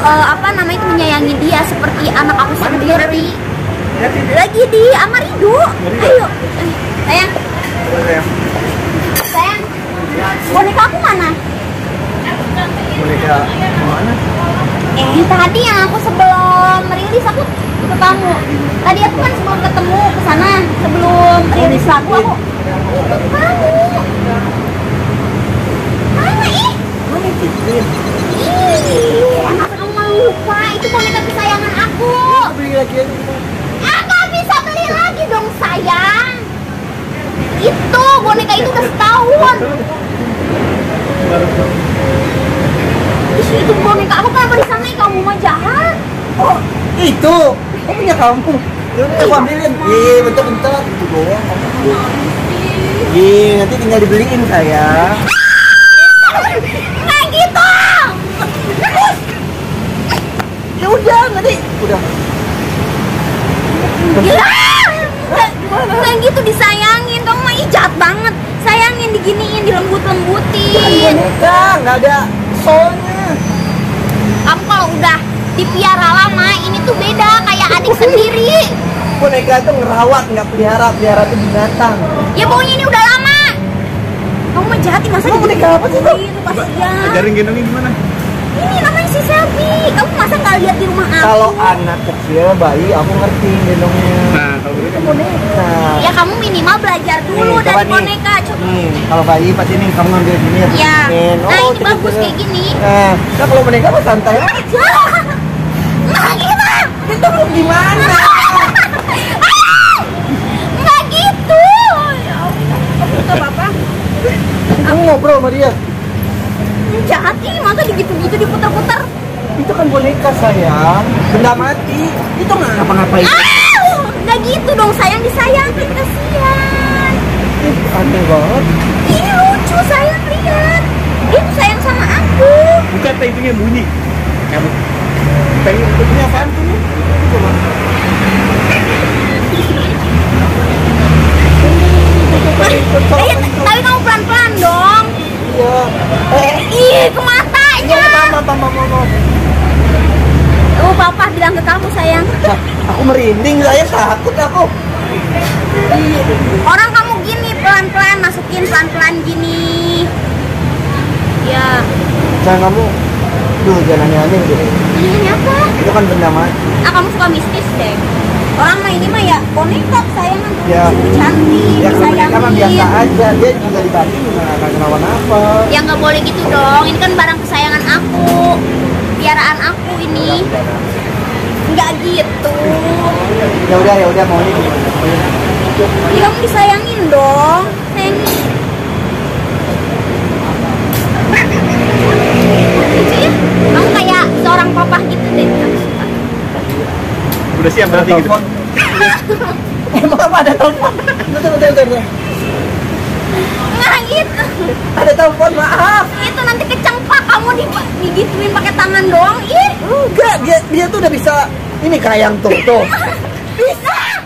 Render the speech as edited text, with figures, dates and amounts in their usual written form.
apa namanya itu menyayangi dia seperti anak aku sendiri. Lagi di Amarido. Ayo. Sayang. Sayang. Boneka aku mana? Boneka mana? Tadi yang aku sebelum rilis aku ke kamu. Tadi aku kan sebelum ketemu ke sana, sebelum rilis lagu aku itu kamu. Mana Mana Cicin? Kamu lupa itu boneka kesayangan aku. Beli lagi aja. Nggak bisa beli lagi dong sayang. Itu boneka itu udah setahun. Itu boneka aku kenapa disamain kamu mah jahat? Oh itu, punya kamu. Yaudah aku ambilin. Bentar itu doang. Nanti tinggal dibeliin sayang. Nggak gitu. Ya udah nanti udah. Gila. Nggak gitu disayangin. Kamu mah jahat banget. Sayangin, diginiin, dilembut-lembutin. Boneka nggak ada soalnya. Kamu kalau udah dipiara lama, ini tuh beda kayak adik sendiri. Boneka itu ngerawat, nggak pelihara tuh binatang. Ya pokoknya ini udah lama. Kamu mah jahat, masa Kamu boneka apa sih? itu kasihan. Ajarin gendongnya gimana? Ini namanya si Selfie. Kamu masa nggak lihat di rumah aku? Kalau anak kecil, bayi, aku ngerti gendongnya. Nah, kalau Itu gitu boneka. Ya kamu minimal belajar dulu Nih, dari coba nih. boneka. Coba. Kalau bayi pasti nih kamu ngambil gini ya. Ya. Nih, Nah ini gitu, bagus gitu. kayak gini. Nah kalau boneka mah santai aja. Nggak gitu. Itu lu gimana? Nggak gitu. Ya Allah. Kamu nggak apa-apa. Kamu ngobrol sama dia. Jahat nih, masa digitu-gitu diputar-putar. Itu kan boneka sayang, benda mati. Itu nggak ngapa-ngapain. Nggak gitu dong sayang, disayangin, kasihan. Aneh banget. Ini lucu sayang, lihat. Dia tuh sayang sama aku. buka pintunya bunyi. Kamu Pengen punya apaan tuh nih? Coba. Tapi kamu pelan-pelan dong. Iya. Ih, ke matanya. Mama. Oh, papa bilang ke kamu sayang. Aku merinding, saya takut aku. Orang kamu gini pelan-pelan masukin pelan-pelan gini. Ya. Sayang kamu, duh jangan aneh-aneh gitu. Ini apa? Itu kan benda mati. Kamu suka mistis deh. Orang mah ini mah ya boneka kesayangan tuh Ya. cantik, Ya kalau mereka mah biasa disayangin. aja, dia juga dibagi nggak akan kenapa-napa. Ya nggak boleh gitu dong. Ini kan barang kesayangan aku, piaraan aku ini. Nggak gitu. Ya udah maunya gimana? Ya kamu disayangin dong. Sayangin. Lucu ya? Kamu kayak seorang papa gitu deh. Aku suka. udah siap berarti gitu. Emang apa ada telepon? Bentar. Nggak gitu. Ada telepon, maaf. Itu nanti kecengpak kamu digituin pakai tangan doang. Ih, Enggak, dia tuh udah bisa ini kayang tuh. bisa.